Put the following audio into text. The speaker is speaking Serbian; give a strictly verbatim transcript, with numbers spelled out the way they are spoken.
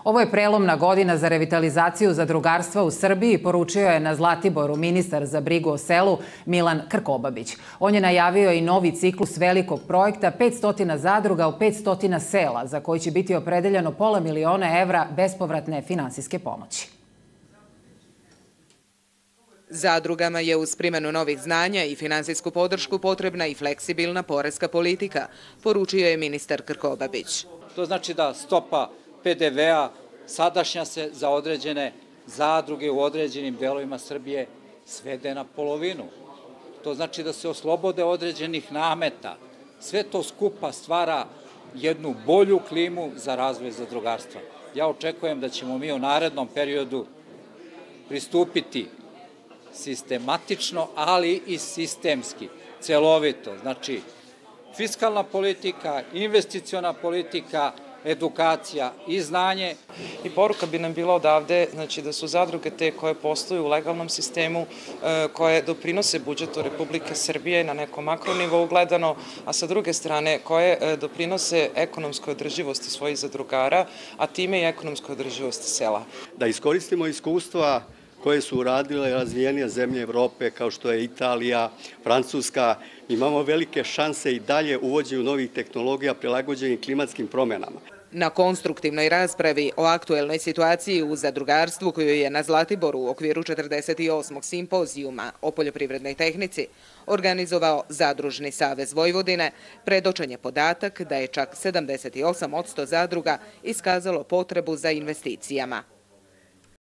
Ovo je prelomna godina za revitalizaciju zadrugarstva u Srbiji, poručio je na Zlatiboru ministar za brigu o selu Milan Krkobabić. On je najavio i novi ciklus velikog projekta petsto zadruga u petsto sela, za koji će biti opredeljeno pola miliona evra bespovratne finansijske pomoći. Zadrugama je uz primjenu novih znanja i finansijsku podršku potrebna i fleksibilna poreska politika, poručio je ministar Krkobabić. To znači da stopa P D V-a sadašnja se za određene zadruge u određenim delovima Srbije svede na polovinu. To znači da se oslobode određenih nameta. Sve to skupa stvara jednu bolju klimu za razvoj zadrugarstva. Ja očekujem da ćemo mi u narednom periodu pristupiti sistematično, ali i sistemski, celovito. Znači, fiskalna politika, investiciona politika, edukacija i znanje. I poruka bi nam bila odavde, znači da su zadruge te koje posluju u legalnom sistemu, koje doprinose budžetu Republike Srbije na nekom makronivou gledano, a sa druge strane koje doprinose ekonomskoj održivosti svojih zadrugara, a time i ekonomskoj održivosti sela. Da iskoristimo iskustva koje su uradile razvijenije zemlje Evrope, kao što je Italija, Francuska. Imamo velike šanse i dalje uvođenju novih tehnologija prilagođenih klimatskim promjenama. Na konstruktivnoj raspravi o aktuelnoj situaciji u zadrugarstvu koju je na Zlatiboru u okviru četrdeset osmog simpozijuma o poljoprivrednoj tehnici organizovao Zadružni savez Vojvodine, predočen je podatak da je čak sedamdeset osam posto zadruga iskazalo potrebu za investicijama.